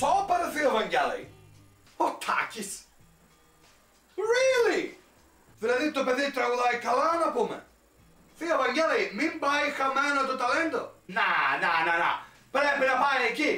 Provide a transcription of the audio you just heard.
Σώπα ρε Θείο Βαγγέλη. Ο Τάκης. Really? Δηλαδή το παιδί τραγουδάει καλά να πούμε. Θείο Βαγγέλη, μην πάει χαμένο το ταλέντο. Να. Πρέπει να πάει εκεί.